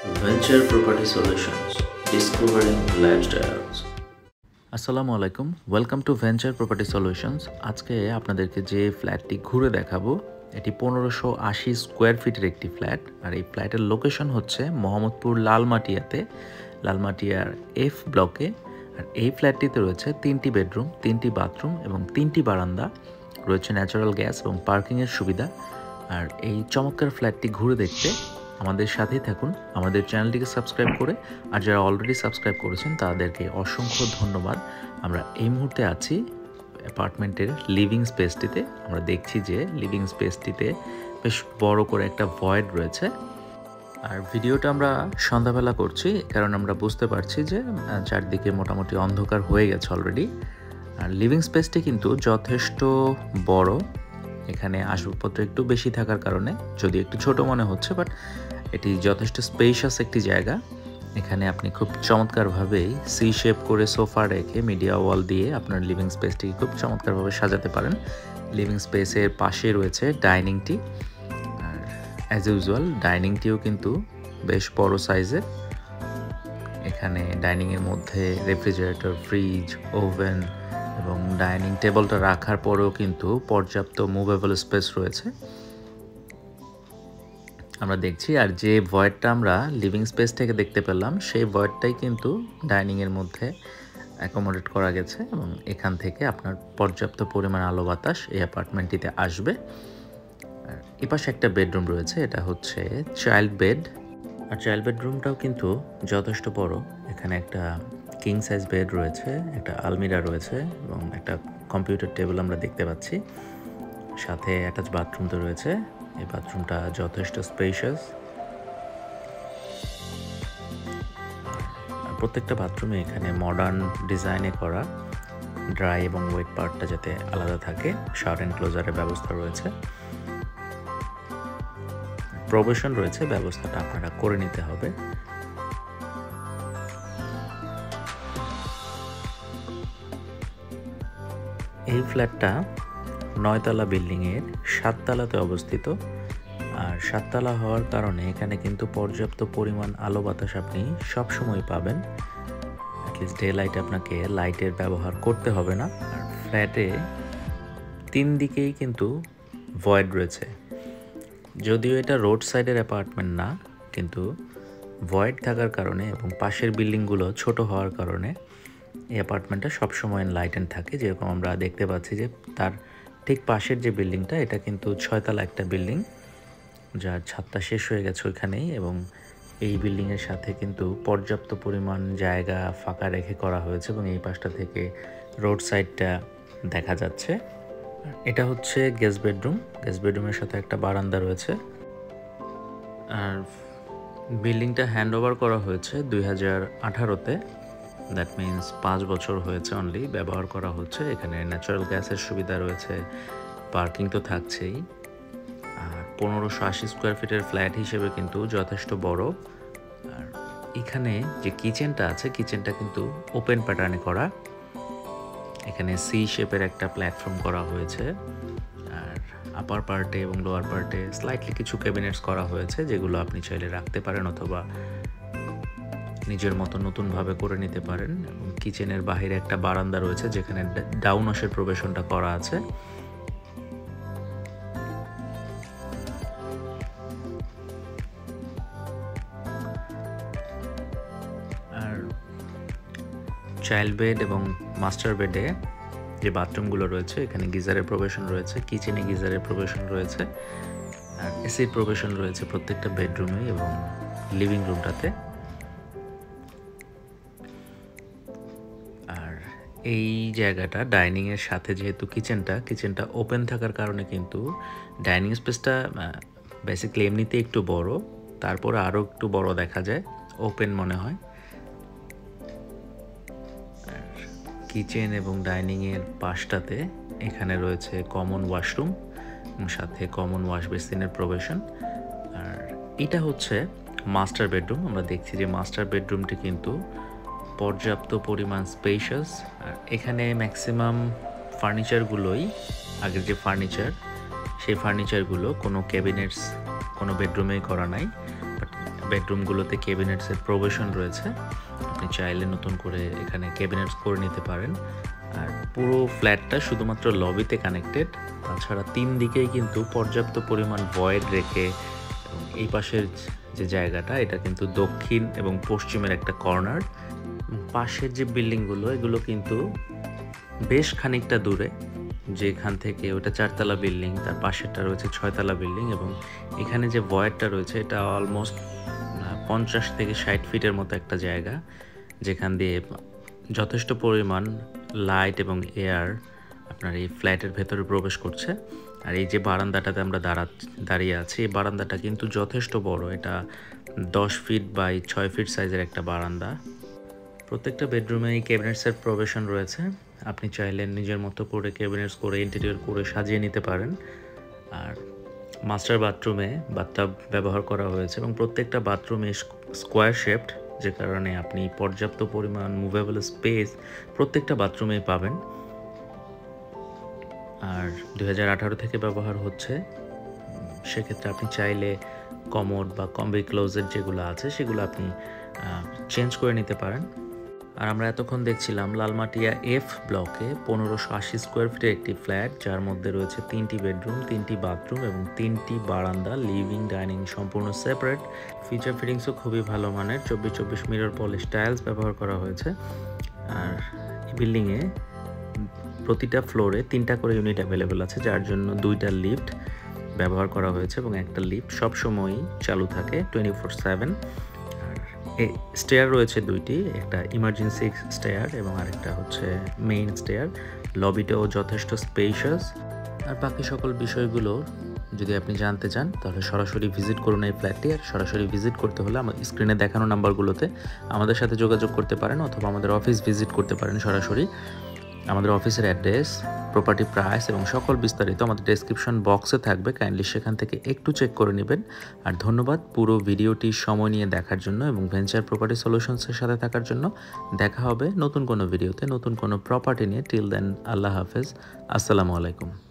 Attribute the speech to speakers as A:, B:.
A: Venture Property Solutions, Discovering Lifestyles.
B: আসসালামু আলাইকুম, welcome to venture property solutions. আজকে আপনাদেরকে যে ফ্ল্যাটটি ঘুরে দেখাবো এটি 1580 স্কোয়ার ফিটের একটি ফ্ল্যাট। আর এই ফ্ল্যাটের লোকেশন হচ্ছে মোহাম্মদপুর লালমাটিয়াতে, লালমাটিয়ার এফ ব্লকে। আর এই ফ্ল্যাটটিতে রয়েছে 3টি বেডরুম, 3টি বাথরুম এবং 3টি বারান্দা, রয়েছে ন্যাচারাল গ্যাস এবং পার্কিংয়ের সুবিধা। আর এই চমৎকার ফ্ল্যাটটি ঘুরে দেখতে আমাদের সাথেই থাকুন, আমাদের চ্যানেলটিকে সাবস্ক্রাইব করে। আর যারা অলরেডি সাবস্ক্রাইব করেছেন তাদেরকে অসংখ্য ধন্যবাদ। আমরা এই মুহূর্তে আছি অ্যাপার্টমেন্টের লিভিং স্পেসটিতে। আমরা দেখছি যে লিভিং স্পেসটিতে বেশ বড় করে একটা ভয়েড রয়েছে। আর ভিডিওটা আমরা সন্ধ্যাবেলা করছি, কারণ আমরা বুঝতে পারছি যে চারদিকে মোটামুটি অন্ধকার হয়ে গেছে অলরেডি। আর লিভিং স্পেসটি কিন্তু যথেষ্ট বড়। এখানে আসবাবপত্র একটু বেশি থাকার কারণে যদি একটু ছোট মনে হচ্ছে, বাট এটি যথেষ্ট স্পেশাস একটি জায়গা। এখানে আপনি খুব চমৎকারভাবেই সি শেপ করে সোফা রেখে মিডিয়া ওয়াল দিয়ে আপনার লিভিং স্পেসটিকে খুব চমৎকারভাবে সাজাতে পারেন। লিভিং স্পেসের পাশে রয়েছে ডাইনিংটি। আর অ্যাজ ইউজুয়াল ডাইনিংটিও কিন্তু বেশ বড় সাইজের। এখানে ডাইনিংয়ের মধ্যে রেফ্রিজারেটর, ফ্রিজ, ওভেন এবং ডাইনিং টেবিলটা রাখার পরেও কিন্তু পর্যাপ্ত মুভেবল স্পেস রয়েছে আমরা দেখছি। আর যে ভয়েডটা আমরা লিভিং স্পেস থেকে দেখতে পেলাম সেই ভয়েডটাই কিন্তু ডাইনিংয়ের মধ্যে অ্যাকোমোডেট করা গেছে এবং এখান থেকে আপনার পর্যাপ্ত পরিমাণ আলো বাতাস এই অ্যাপার্টমেন্টটিতে আসবে। আর এপাশে একটা বেডরুম রয়েছে, এটা হচ্ছে চাইল্ড বেড। আর চাইল্ড বেডরুমটাও কিন্তু যথেষ্ট বড়। এখানে একটা কিং সাইজ বেড রয়েছে, একটা আলমিরা রয়েছে এবং একটা কম্পিউটার টেবিল আমরা দেখতে পাচ্ছি। সাথে অ্যাটাচ বাথরুম তো রয়েছে। এই বাথরুমটা যথেষ্ট স্পেশাস। প্রত্যেকটা বাথরুমে এখানে মডার্ন ডিজাইনে করা, ড্রাই এবং ওয়েট পার্টটা যাতে আলাদা থাকে, শাওয়ার অ্যান্ড ক্লোজারের ব্যবস্থা রয়েছে। প্রবেশন রয়েছে, ব্যবস্থাটা আপনারা করে নিতে হবে। এই ফ্ল্যাটটা 9তলা বিল্ডিংয়ের 7তলাতে অবস্থিত। আর 7তলা হওয়ার কারণে এখানে কিন্তু পর্যাপ্ত পরিমাণ আলো বাতাস আপনি সবসময় পাবেন। অ্যাটলিস্ট ডে লাইট আপনাকে লাইটের ব্যবহার করতে হবে না। আর ফ্ল্যাটে 3 দিকেই কিন্তু ভয়েড রয়েছে। যদিও এটা রোড সাইডের অ্যাপার্টমেন্ট না, কিন্তু ভয়েড থাকার কারণে এবং পাশের বিল্ডিংগুলো ছোট হওয়ার কারণে এই অ্যাপার্টমেন্টটা সবসময় এনলাইটেন্ড থাকে। যেরকম আমরা দেখতে পাচ্ছি যে তার ঠিক পাশের যে বিল্ডিংটা, এটা কিন্তু 6তলা একটা বিল্ডিং, যার ছাদটা শেষ হয়ে গেছে ওইখানেই। এবং এই বিল্ডিংয়ের সাথে কিন্তু পর্যাপ্ত পরিমাণ জায়গা ফাঁকা রেখে করা হয়েছে এবং এই পাশটা থেকে রোড সাইডটা দেখা যাচ্ছে। এটা হচ্ছে গেস্ট বেডরুম। গেস্ট বেডরুমের সাথে একটা বারান্দা রয়েছে। আর বিল্ডিংটা হ্যান্ড ওভার করা হয়েছে 2018-তে। দ্যাট মিনস 5 বছর হয়েছে অনলি ব্যবহার করা হচ্ছে। এখানে ন্যাচারাল গ্যাসের সুবিধা রয়েছে, পার্কিং তো থাকছেই। আর 1580 স্কোয়ার ফিটের ফ্ল্যাট হিসেবে কিন্তু যথেষ্ট বড়। আর এখানে যে কিচেনটা আছে, কিচেনটা কিন্তু ওপেন প্যাটার্নে করা। এখানে সি শেপের একটা প্ল্যাটফর্ম করা হয়েছে। আর আপার পার্টে এবং লোয়ার পার্টে স্লাইটলি কিছু ক্যাবিনেটস করা হয়েছে, যেগুলো আপনি চাইলে রাখতে পারেন অথবা নিজের মতো নতুনভাবে করে নিতে পারেন। এবং কিচেনের বাহিরে একটা বারান্দা রয়েছে যেখানে ডাউন ওয়াশের প্রবেশনটা করা আছে। আর চাইল্ড বেড এবং মাস্টার বেডে যে বাথরুমগুলো রয়েছে, এখানে গিজারের প্রবেশন রয়েছে, কিচেনে গিজারের প্রবেশন রয়েছে, আর এসির প্রবেশন রয়েছে প্রত্যেকটা বেডরুমে এবং লিভিং রুমটাতে। আর এই জায়গাটা ডাইনিংয়ের সাথে যেহেতু কিচেনটা ওপেন থাকার কারণে কিন্তু ডাইনিং স্পেসটা বেসিক্যালি এমনিতে একটু বড়, তারপরে আরও একটু বড় দেখা যায়, ওপেন মনে হয়। আর কিচেন এবং ডাইনিংয়ের পাশটাতে এখানে রয়েছে কমন ওয়াশরুম এবং সাথে কমন ওয়াশ বেসিনের প্রবেশন। আর এটা হচ্ছে মাস্টার বেডরুম। আমরা দেখছি যে মাস্টার বেডরুমটি কিন্তু পর্যাপ্ত পরিমাণ স্পেশাস। আর এখানে ম্যাক্সিমাম ফার্নিচারগুলোই আগের যে ফার্নিচার, সেই ফার্নিচারগুলো কোনো ক্যাবিনেটস কোনো বেডরুমেই করা নাই, বাট বেডরুমগুলোতে ক্যাবিনেটসের প্রভিশন রয়েছে, আপনি চাইলে নতুন করে এখানে ক্যাবিনেটস করে নিতে পারেন। আর পুরো ফ্ল্যাটটা শুধুমাত্র লবিতে কানেক্টেড, তাছাড়া 3 দিকেই কিন্তু পর্যাপ্ত পরিমাণ ভয়েড রেখে, এবং এই পাশের যে জায়গাটা এটা কিন্তু দক্ষিণ এবং পশ্চিমের একটা কর্নার। পাশের যে বিল্ডিংগুলো এগুলো কিন্তু বেশ খানিকটা দূরে, যেখান থেকে ওটা 4তলা বিল্ডিং, তার পাশেরটা রয়েছে 6তলা বিল্ডিং, এবং এখানে যে ভয়েডটা রয়েছে এটা অলমোস্ট 50 থেকে 60 ফিটের মতো একটা জায়গা, যেখান দিয়ে যথেষ্ট পরিমাণ লাইট এবং এয়ার আপনার এই ফ্ল্যাটের ভেতরে প্রবেশ করছে। আর এই যে বারান্দাটাতে আমরা দাঁড়িয়ে আছি, এই বারান্দাটা কিন্তু যথেষ্ট বড়, এটা 10 ফিট বাই 6 ফিট সাইজের একটা বারান্দা। প্রত্যেকটা বেডরুমে এই ক্যাবিনেটসের প্রভিশন রয়েছে, আপনি চাইলে নিজের মতো করে ক্যাবিনেটস করে ইন্টেরিয়র করে সাজিয়ে নিতে পারেন। আর মাস্টার বাথরুমে বাথটাব ব্যবহার করা হয়েছে, এবং প্রত্যেকটা বাথরুমে স্কোয়ার শেপড, যে কারণে আপনি পর্যাপ্ত পরিমাণ মুভেবল স্পেস প্রত্যেকটা বাথরুমেই পাবেন। আর 2018 থেকে ব্যবহার হচ্ছে, সেক্ষেত্রে আপনি চাইলে কমোড বা কম্বি ক্লোজেট যেগুলো আছে সেগুলো আপনি চেঞ্জ করে নিতে পারেন। আর আমরা এতক্ষণ দেখছিলাম লালমাটিয়া এফ ব্লকে 1580 স্কোয়ার ফিটের একটি ফ্ল্যাট, যার মধ্যে রয়েছে 3টি বেডরুম, 3টি বাথরুম এবং 3টি বারান্দা, লিভিং ডাইনিং সম্পূর্ণ সেপারেট। ফিচার ফিটিংসও খুবই ভালো মানের, 24x মিরর পলিশ টাইলস ব্যবহার করা হয়েছে। আর এই বিল্ডিংয়ে প্রতিটা ফ্লোরে 3টা করে ইউনিট অ্যাভেলেবেল আছে, যার জন্য 2টা লিফট ব্যবহার করা হয়েছে, এবং একটা লিফট সবসময়ই চালু থাকে 24/7। স্টেয়ার রয়েছে 2টি, একটা ইমার্জেন্সি স্টেয়ার এবং আরেকটা হচ্ছে মেইন স্টেয়ার। লবিটাও যথেষ্ট স্পেশাস। আর বাকি সকল বিষয়গুলো যদি আপনি জানতে চান তাহলে সরাসরি ভিজিট করুন এই ফ্ল্যাটটি। আর সরাসরি ভিজিট করতে হলে আমাদের স্ক্রিনে দেখানো নাম্বারগুলোতে আমাদের সাথে যোগাযোগ করতে পারেন, অথবা আমাদের অফিস ভিজিট করতে পারেন সরাসরি। আমাদের অফিসের অ্যাড্রেস, প্রপার্টি প্রাইস এবং সকল বিস্তারিত আমাদের ডেসক্রিপশন বক্সে থাকবে, কাইন্ডলি সেখান থেকে একটু চেক করে নেবেন। আর ধন্যবাদ পুরো ভিডিওটি সময় নিয়ে দেখার জন্য এবং ভেঞ্চার প্রপার্টি সলিউশনসের সাথে থাকার জন্য। দেখা হবে নতুন কোনো ভিডিওতে নতুন কোনো প্রপার্টি নিয়ে। টিল দেন, আল্লাহ হাফেজ, আসসালামু আলাইকুম।